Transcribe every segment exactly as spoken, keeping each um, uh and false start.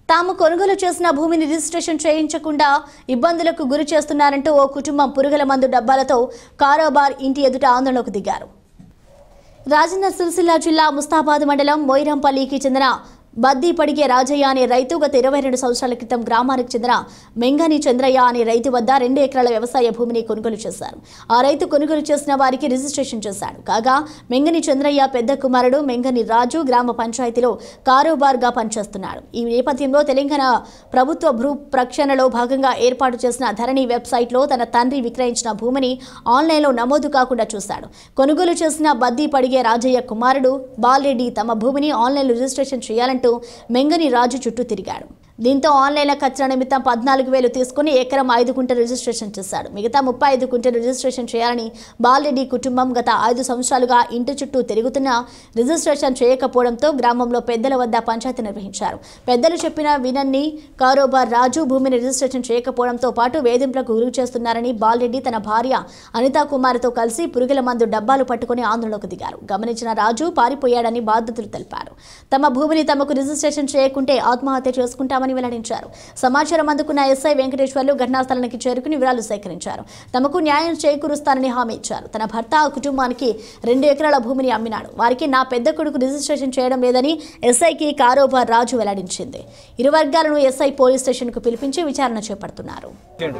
తాము కొనుగోలు చేసిన భూమిని రిజిస్ట్రేషన్ చేయించకుండా ఇబ్బందులకు గురి చేస్తున్నారంటూ ఓ కుటుంబం పురుగుల మందు డబ్బాలతో కారోబార్ ఇంటి ఎదుట ఆందోళనకు దిగారు. రాజన్న సిరిసిల్ల జిల్లా ముస్తాబాద్ మండలం మొయిరంపల్లికి చెందిన బద్దీ పడిగే రాజయ్య అనే రైతు గత ఇరవై రెండు సంవత్సరాల క్రితం గ్రామానికి చెందిన మెంగని చంద్రయ్య అనే రైతు వద్ద రెండు ఎకరాల వ్యవసాయ భూమిని కొనుగోలు చేశారు. ఆ రైతు కొనుగోలు చేసిన వారికి రిజిస్ట్రేషన్ చేశాడు. కాగా మెంగని చంద్రయ్య పెద్ద కుమారుడు మెంగని రాజు గ్రామ పంచాయతీలో కారోబార్గా పనిచేస్తున్నాడు. ఈ నేపథ్యంలో తెలంగాణ ప్రభుత్వ భూ ప్రక్షాళనలో భాగంగా ఏర్పాటు చేసిన ధరణి వెబ్సైట్లో తన తండ్రి విక్రయించిన భూమిని ఆన్లైన్లో నమోదు కాకుండా చూశాడు. కొనుగోలు చేసిన బద్దీ పడిగే రాజయ్య కుమారుడు బాలరెడ్డి తమ భూమిని ఆన్లైన్లో రిజిస్ట్రేషన్ చేయాలంటూ మెంగని రాజు చుట్టూ తిరిగాడు. దీంతో ఆన్లైన్ల ఖర్చుల నిమిత్తం పద్నాలుగు వేలు తీసుకుని ఎకరం ఐదు గుంటలు రిజిస్ట్రేషన్ చేశాడు. మిగతా ముప్పై ఐదు గుంటలు రిజిస్ట్రేషన్ చేయాలని బాలరెడ్డి కుటుంబం గత ఐదు సంవత్సరాలుగా ఇంటి చుట్టూ తిరుగుతున్నా రిజిస్ట్రేషన్ చేయకపోవడంతో గ్రామంలో పెద్దల వద్ద పంచాయతీ నిర్వహించారు. పెద్దలు చెప్పిన వినన్ని కారోబార్ రాజు భూమిని రిజిస్ట్రేషన్ చేయకపోవడంతో పాటు వేధింపులకు గురి చేస్తున్నారని బాలరెడ్డి తన భార్య అనితా కుమార్తో కలిసి పురుగుల మందు డబ్బాలు పట్టుకుని ఆందోళనకు దిగారు. గమనించిన రాజు పారిపోయాడని బాధితులు తెలిపారు. తమ భూమిని తమకు రిజిస్ట్రేషన్ చేయకుంటే ఆత్మహత్య చేసుకుంటామని వెల్లడించారు. సమాచారం అందుకున్న ఎస్ఐ వెంకటేశ్వర్లు ఘటనా స్థలానికి చేరుకుని వివరాలు సేకరించారు. తమకు న్యాయం చేకూరుస్తానని హామీ ఇచ్చారు. తన భర్త ఆ కుటుంబానికి రెండు ఎకరాల భూమిని అమ్మినాడు. వారికి నా పెద్ద కొడుకు రిజిస్ట్రేషన్ చేయడం లేదని ఎస్ఐకి కారోబార్ రాజు వెల్లడించింది. ఇరు వర్గాలను ఎస్ఐ పోలీస్ స్టేషన్ కు పిలిపించి విచారణ చేపడుతున్నారు.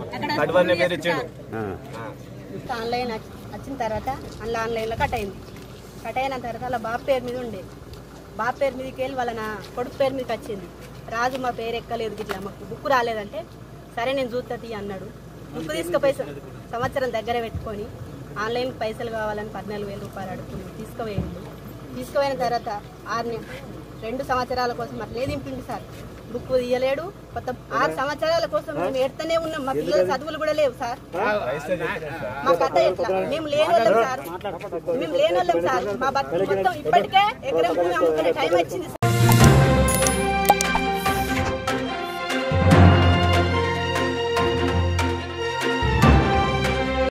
ఆన్లైన్ వచ్చిన తర్వాత అందులో ఆన్లైన్లో కట్ అయింది. కట్ అయిన తర్వాత అలా బాబు పేరు మీద ఉండే బాబు పేరు మీదకి వెళ్ళి వాళ్ళ నా కొడుకు పేరు మీదకి వచ్చింది. రాజు మా పేరు ఎక్కలేదు, ఇట్లా మాకు బుక్ రాలేదంటే సరే నేను చూస్తుంది అన్నాడు. బుక్ తీసుకుపోయి సంవత్సరం దగ్గర పెట్టుకొని ఆన్లైన్ పైసలు కావాలని పద్నాలుగు వేల రూపాయలు అడుగుతుంది. తీసుకుపోయింది. తీసుకుపోయిన తర్వాత ఆరు రెండు సంవత్సరాల కోసం అట్లే దింపింది సార్. బుక్ తీయలేడు. కొత్త ఆరు సంవత్సరాల కోసం మేము ఎడతనే ఉన్నాం. మా పిల్లల చదువులు కూడా లేవు సార్. మా కథ ఎట్లా? మేము లేని వాళ్ళం సార్. మేము లేని వాళ్ళం సార్. మా బతుకు మొత్తం ఇప్పటికే ఎకరం భూమి అమ్ముకునే టైం వచ్చింది.